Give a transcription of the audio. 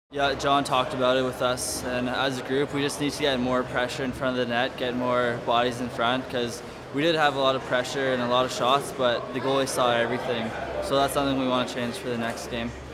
Yeah, John talked about it with us, and as a group, we just need to get more pressure in front of the net, get more bodies in front, because we did have a lot of pressure and a lot of shots, but the goalie saw everything. So that's something we want to change for the next game.